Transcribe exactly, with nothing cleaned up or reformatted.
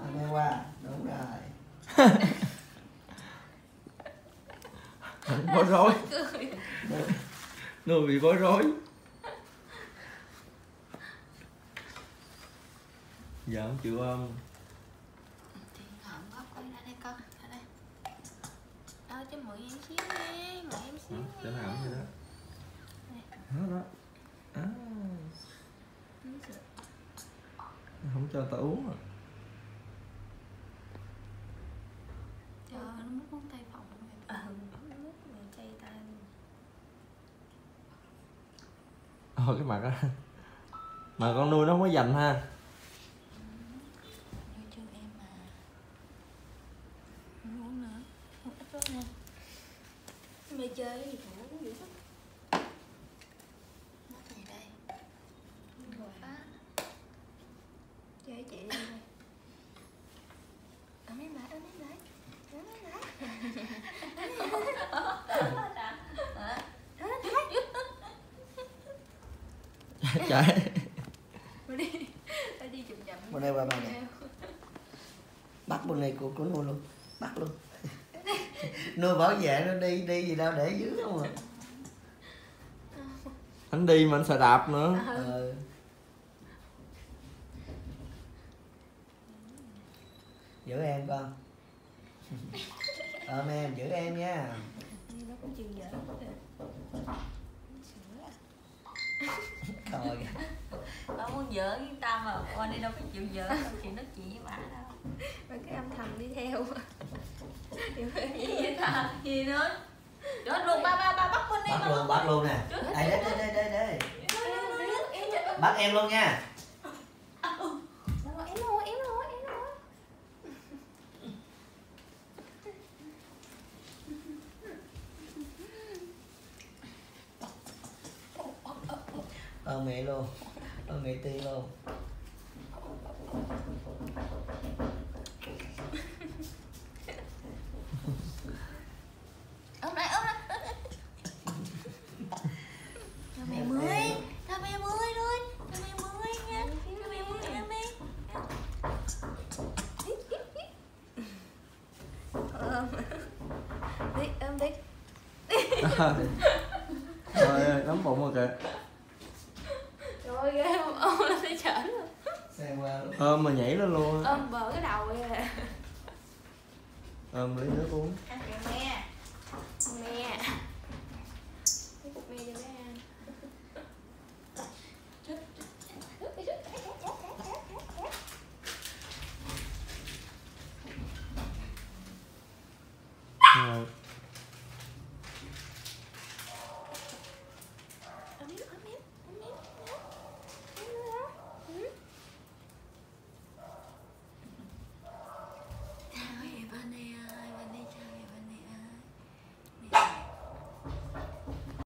Nghe qua, đúng rồi. Bối rối. Nuôi bị bối rối. Giờ không chịu ôm. Thì hỏng góc quay ra đây con, ra đây. Ơ cho mũi em xíu nha, mũi em xíu. Cho nó ẩm vậy đó. Đó đó. À. Không cho tao uống à. Trời ơi, nó mút ngón tay phòng của mày. Ừ, nó mút mày chay tay luôn. Ôi cái mặt á. Mà con nuôi nó không có dành ha. Nuôi chân em mà. Không uống nữa, không ít lắm nha. Mày chơi gì cũng uống dữ lắm. Mắt này đây. Rồi á. Chơi chị đi đây. Ấm em lại, ấm em lại. Ấm em lại. Chạy. Đi, đi chụp chậm. Bên đây qua bên này. Bắt bên này của của nuôi luôn, bắt luôn. Nuôi bảo vệ nó đi đi gì đâu để dưới không à. Anh đi mà anh sợ đạp nữa. Ừ. Giữ em con. Ôm em, giữ em nha. Nó cũng chịu giỡn. Coi kìa. Bà muốn giỡn với ta mà Boni đâu có chịu giỡn, đâu chịu nói chuyện với bà đâu. Bà cái âm thầm đi theo. Gì vậy ta? Gì nữa? Chết luôn, ba ba ba bắt Boni. Bắt luôn, bắt luôn nè. Đây đây đây đây đây. Bắt em luôn nha. Em luôn, em luôn, em luôn. Ôm mẹ luôn. Ôm mẹ Tiên luôn. Ôm lại, ôm lại. Cho mẹ mới, cho mẹ mới luôn. Cho mẹ mới nha. Cho mẹ mới em đi. Ôm. Đi, ôm đi. Rồi nắm bụng rồi kìa. Trời ghê không? Ôm lên thấy chởn luôn. Xe qua luôn. Ôm mà nhảy lên luôn á. Ôm bờ cái đầu vậy à. Ôm lấy nước uống. Ăn kìa mẹ. Mẹ. Cái cục mẹ cho bé ăn. Rồi.